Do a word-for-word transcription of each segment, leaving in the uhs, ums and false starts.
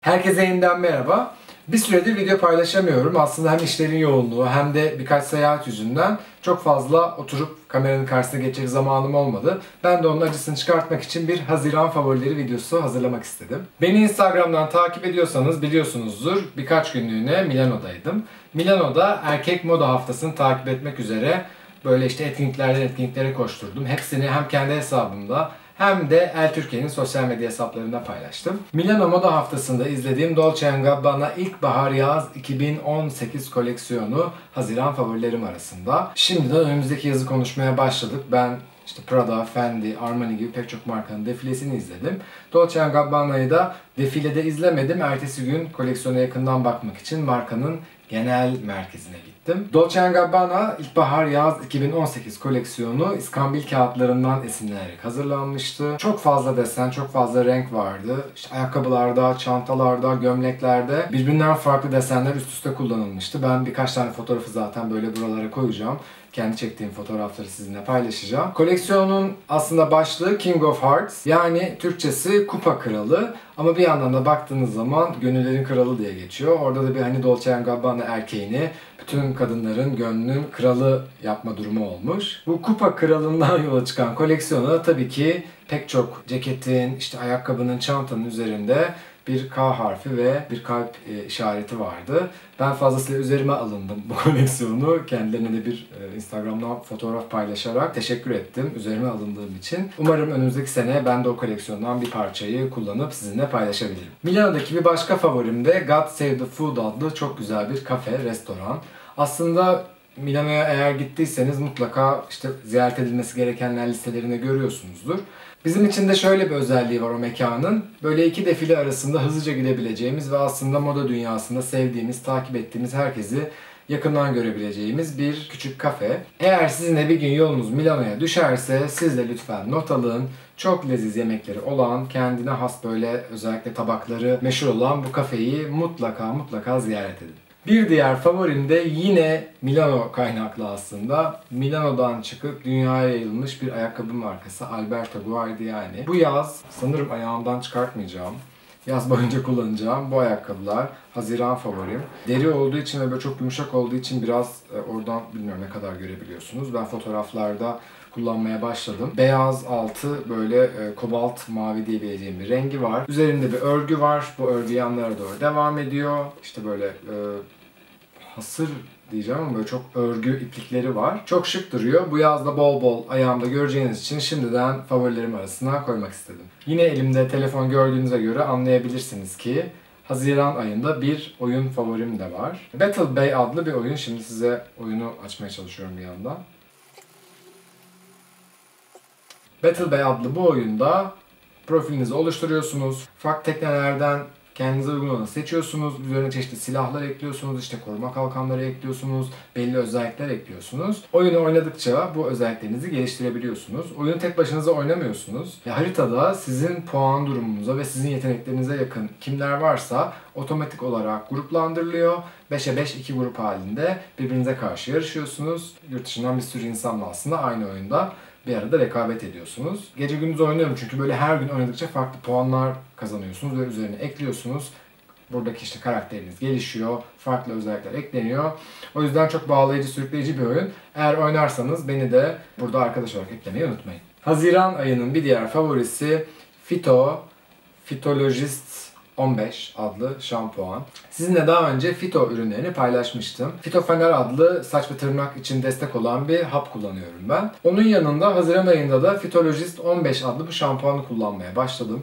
Herkese yeniden merhaba. Bir süredir video paylaşamıyorum. Aslında hem işlerin yoğunluğu hem de birkaç seyahat yüzünden çok fazla oturup kameranın karşısına geçecek zamanım olmadı. Ben de onun acısını çıkartmak için bir Haziran favorileri videosu hazırlamak istedim. Beni Instagram'dan takip ediyorsanız biliyorsunuzdur, birkaç günlüğüne Milano'daydım. Milano'da erkek moda haftasını takip etmek üzere böyle işte etkinliklerden etkinliklere koşturdum. Hepsini hem kendi hesabımda hem de El Türkiye'nin sosyal medya hesaplarında paylaştım. Milano Moda Haftası'nda izlediğim Dolce and Gabbana İlkbahar Yaz iki bin on sekiz koleksiyonu Haziran favorilerim arasında. Şimdiden önümüzdeki yazı konuşmaya başladık. Ben işte Prada, Fendi, Armani gibi pek çok markanın defilesini izledim. Dolce and Gabbana'yı da defilede izlemedim. Ertesi gün koleksiyona yakından bakmak için markanın genel merkezine gittim. Dolce and Gabbana İlkbahar Yaz iki bin on sekiz koleksiyonu iskambil kağıtlarından esinlenerek hazırlanmıştı. Çok fazla desen, çok fazla renk vardı. İşte ayakkabılarda, çantalarda, gömleklerde birbirinden farklı desenler üst üste kullanılmıştı. Ben birkaç tane fotoğrafı zaten böyle buralara koyacağım. Kendi çektiğim fotoğrafları sizinle paylaşacağım. Koleksiyonun aslında başlığı King of Hearts, yani Türkçesi Kupa Kralı, ama bir yandan da baktığınız zaman Gönüllerin Kralı diye geçiyor. Orada da bir hani Dolce and Gabbana erkeğini bütün kadınların gönlünün kralı yapma durumu olmuş. Bu Kupa Kralı'ndan yola çıkan koleksiyona tabii ki pek çok ceketin, işte ayakkabının, çantanın üzerinde bir K harfi ve bir kalp e, işareti vardı. Ben fazlasıyla üzerime alındım bu koleksiyonu. Kendilerine de bir e, Instagram'dan fotoğraf paylaşarak teşekkür ettim üzerime alındığım için. Umarım önümüzdeki sene ben de o koleksiyondan bir parçayı kullanıp sizinle paylaşabilirim. Milano'daki bir başka favorim de God Save the Food adlı çok güzel bir kafe, restoran. Aslında Milano'ya eğer gittiyseniz mutlaka işte ziyaret edilmesi gerekenler listelerinde görüyorsunuzdur. Bizim için de şöyle bir özelliği var o mekanın. Böyle iki defile arasında hızlıca gidebileceğimiz ve aslında moda dünyasında sevdiğimiz, takip ettiğimiz herkesi yakından görebileceğimiz bir küçük kafe. Eğer sizin de bir gün yolunuz Milano'ya düşerse siz de lütfen not alın. Çok leziz yemekleri olan, kendine has böyle özellikle tabakları meşhur olan bu kafeyi mutlaka mutlaka ziyaret edin. Bir diğer favorim de yine Milano kaynaklı aslında. Milano'dan çıkıp dünyaya yayılmış bir ayakkabı markası Alberto Guardiani. Bu yaz sanırım ayağımdan çıkartmayacağım. Yaz boyunca kullanacağım bu ayakkabılar Haziran favorim. Deri olduğu için ve böyle çok yumuşak olduğu için biraz e, oradan bilmiyorum ne kadar görebiliyorsunuz. Ben fotoğraflarda kullanmaya başladım. Beyaz altı böyle e, kobalt mavi diyebileceğim bir rengi var. Üzerinde bir örgü var. Bu örgü yanlara doğru devam ediyor. İşte böyle e, hasır diyeceğim ama böyle çok örgü iplikleri var. Çok şık duruyor. Bu yazda bol bol ayağımda göreceğiniz için şimdiden favorilerim arasına koymak istedim. Yine elimde telefon gördüğünüze göre anlayabilirsiniz ki Haziran ayında bir oyun favorim de var. Battle Bay adlı bir oyun. Şimdi size oyunu açmaya çalışıyorum bir yandan. Battle Bay adlı bu oyunda profilinizi oluşturuyorsunuz. Farklı teknelerden kendinize uygun olanı seçiyorsunuz. Üzerine çeşitli silahlar ekliyorsunuz, işte koruma kalkanları ekliyorsunuz, belli özellikler ekliyorsunuz. Oyunu oynadıkça bu özelliklerinizi geliştirebiliyorsunuz. Oyunu tek başınıza oynamıyorsunuz. Ya, haritada sizin puan durumunuza ve sizin yeteneklerinize yakın kimler varsa otomatik olarak gruplandırılıyor. beşe beş iki grup halinde birbirinize karşı yarışıyorsunuz. Yurt dışından bir sürü insanla aslında aynı oyunda bir arada rekabet ediyorsunuz. Gece gündüz oynuyorum çünkü böyle her gün oynadıkça farklı puanlar kazanıyorsunuz ve üzerine ekliyorsunuz. Buradaki işte karakteriniz gelişiyor, farklı özellikler ekleniyor. O yüzden çok bağlayıcı, sürükleyici bir oyun. Eğer oynarsanız beni de burada arkadaş olarak eklemeyi unutmayın. Haziran ayının bir diğer favorisi Fito, Phytologist on beş adlı şampuan. Sizinle daha önce Fito ürünlerini paylaşmıştım. Fitofener adlı saç ve tırnak için destek olan bir hap kullanıyorum ben. Onun yanında Haziran ayında da Phytologist on beş adlı bu şampuanı kullanmaya başladım.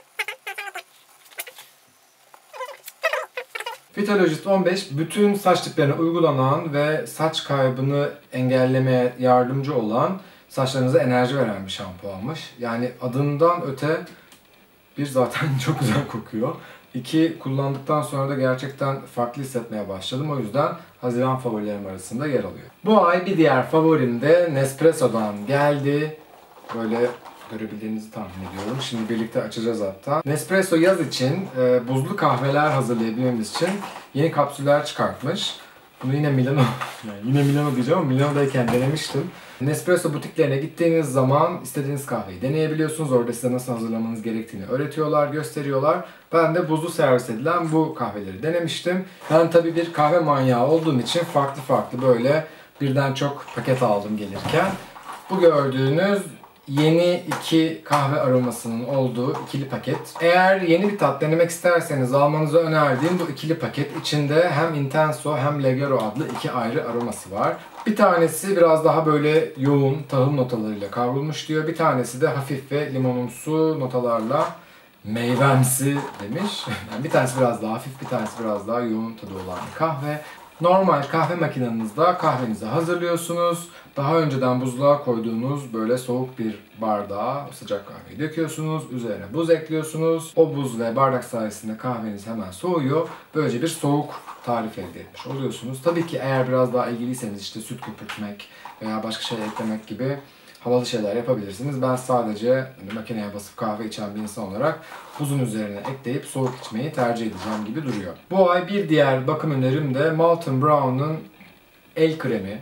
Phytologist on beş bütün saç tiplerine uygulanan ve saç kaybını engellemeye yardımcı olan, saçlarınıza enerji veren bir şampuanmış. Yani adından öte bir zaten çok güzel kokuyor. İki, kullandıktan sonra da gerçekten farklı hissetmeye başladım. O yüzden Haziran favorilerim arasında yer alıyor. Bu ay bir diğer favorim de Nespresso'dan geldi. Böyle görebildiğinizi tahmin ediyorum. Şimdi birlikte açacağız hatta. Nespresso yaz için e, buzlu kahveler hazırlayabilmemiz için yeni kapsüller çıkartmış. Bunu yine Milano, yani yine Milano diyeceğim ama Milano'dayken denemiştim. Nespresso butiklerine gittiğiniz zaman istediğiniz kahveyi deneyebiliyorsunuz. Orada size nasıl hazırlamanız gerektiğini öğretiyorlar, gösteriyorlar. Ben de buzlu servis edilen bu kahveleri denemiştim. Ben tabii bir kahve manyağı olduğum için farklı farklı böyle birden çok paket aldım gelirken. Bu gördüğünüz yeni iki kahve aromasının olduğu ikili paket. Eğer yeni bir tat denemek isterseniz almanızı önerdiğim bu ikili paket içinde hem Intenso hem Leggero adlı iki ayrı aroması var. Bir tanesi biraz daha böyle yoğun tahıl notalarıyla kavrulmuş diyor. Bir tanesi de hafif ve limonumsu notalarla meyvemsi demiş. Yani bir tanesi biraz daha hafif, bir tanesi biraz daha yoğun tadı olan bir kahve. Normal kahve makinenizde kahvenizi hazırlıyorsunuz. Daha önceden buzluğa koyduğunuz böyle soğuk bir bardağa sıcak kahveyi döküyorsunuz. Üzerine buz ekliyorsunuz. O buz ve bardak sayesinde kahveniz hemen soğuyor. Böylece bir soğuk tarif elde etmiş oluyorsunuz. Tabii ki eğer biraz daha ilgiliyseniz işte süt köpürtmek veya başka şey eklemek gibi havalı şeyler yapabilirsiniz. Ben sadece hani makineye basıp kahve içen bir insan olarak buzun üzerine ekleyip soğuk içmeyi tercih edeceğim gibi duruyor. Bu ay bir diğer bakım önerim de Molton Brown'un el kremi.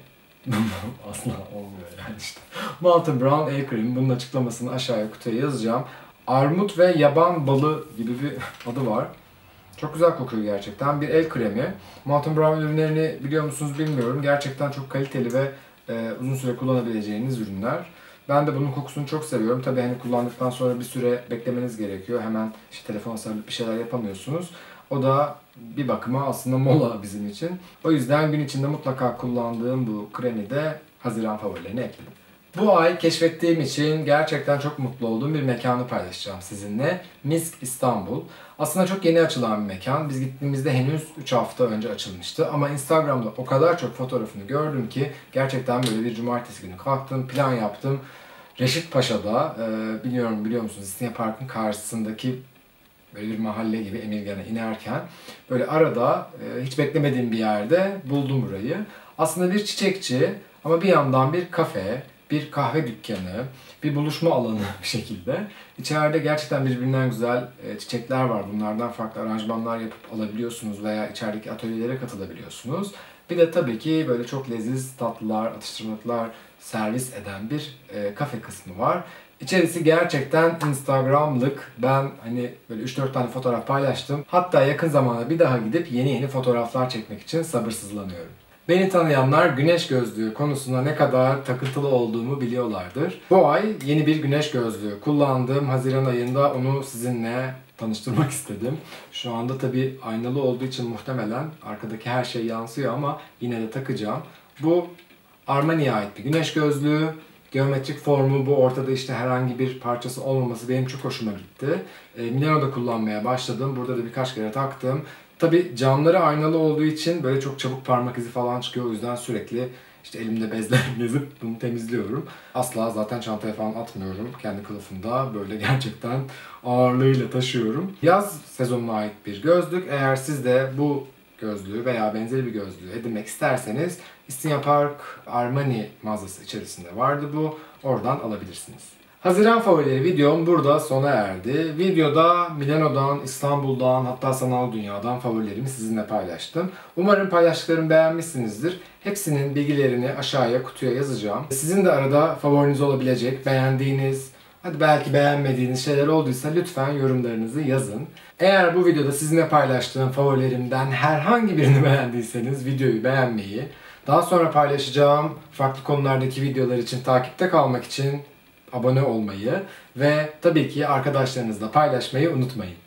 Asla olmuyor yani işte. Molton Brown el kremi. Bunun açıklamasını aşağıya kutuya yazacağım. Armut ve yaban balı gibi bir adı var. Çok güzel kokuyor gerçekten. Bir el kremi. Molton Brown ürünlerini biliyor musunuz bilmiyorum. Gerçekten çok kaliteli ve e, uzun süre kullanabileceğiniz ürünler. Ben de bunun kokusunu çok seviyorum. Tabii hani kullandıktan sonra bir süre beklemeniz gerekiyor. Hemen işte telefona sarılıp bir şeyler yapamıyorsunuz. O da bir bakıma aslında mola bizim için. O yüzden gün içinde mutlaka kullandığım bu kremi de Haziran favorilerine ekledim. Bu ay keşfettiğim için gerçekten çok mutlu olduğum bir mekanı paylaşacağım sizinle. Misk İstanbul. Aslında çok yeni açılan bir mekan. Biz gittiğimizde henüz üç hafta önce açılmıştı. Ama Instagram'da o kadar çok fotoğrafını gördüm ki gerçekten böyle bir cumartesi günü kalktım, plan yaptım. Reşit Paşa'da, e, biliyorum biliyor musunuz İstinye Park'ın karşısındaki böyle bir mahalle gibi Emirgan'a inerken böyle arada e, hiç beklemediğim bir yerde buldum burayı. Aslında bir çiçekçi ama bir yandan bir kafe, bir kahve dükkanı, bir buluşma alanı bir şekilde. İçeride gerçekten birbirinden güzel e, çiçekler var. Bunlardan farklı aranjmanlar yapıp alabiliyorsunuz veya içerideki atölyelere katılabiliyorsunuz. Bir de tabii ki böyle çok leziz tatlılar, atıştırmalıklar servis eden bir e, kafe kısmı var. İçerisi gerçekten Instagram'lık. Ben hani böyle üç dört tane fotoğraf paylaştım. Hatta yakın zamanda bir daha gidip yeni yeni fotoğraflar çekmek için sabırsızlanıyorum. Beni tanıyanlar güneş gözlüğü konusunda ne kadar takıntılı olduğumu biliyorlardır. Bu ay yeni bir güneş gözlüğü kullandım. Haziran ayında onu sizinle tanıştırmak istedim. Şu anda tabii aynalı olduğu için muhtemelen arkadaki her şey yansıyor ama yine de takacağım. Bu Armani'ye ait bir güneş gözlüğü. Geometrik formu, bu ortada işte herhangi bir parçası olmaması benim çok hoşuma gitti. E, Milano'da kullanmaya başladım. Burada da birkaç kere taktım. Tabi camları aynalı olduğu için böyle çok çabuk parmak izi falan çıkıyor. O yüzden sürekli işte elimde bezle gezip bunu temizliyorum. Asla zaten çantaya falan atmıyorum. Kendi kılıfımda böyle gerçekten ağırlığıyla taşıyorum. Yaz sezonuna ait bir gözlük. Eğer siz de bu gözlüğü veya benzeri bir gözlüğü edinmek isterseniz İstinye Park Armani mağazası içerisinde vardı bu. Oradan alabilirsiniz. Haziran favorileri videom burada sona erdi. Videoda Milano'dan, İstanbul'dan hatta sanal dünyadan favorilerimi sizinle paylaştım. Umarım paylaştıklarımı beğenmişsinizdir. Hepsinin bilgilerini aşağıya kutuya yazacağım. Sizin de arada favoriniz olabilecek, beğendiğiniz, hadi belki beğenmediğiniz şeyler olduysa lütfen yorumlarınızı yazın. Eğer bu videoda sizinle paylaştığım favorilerimden herhangi birini beğendiyseniz videoyu beğenmeyi, daha sonra paylaşacağım farklı konulardaki videolar için takipte kalmak için abone olmayı ve tabii ki arkadaşlarınızla paylaşmayı unutmayın.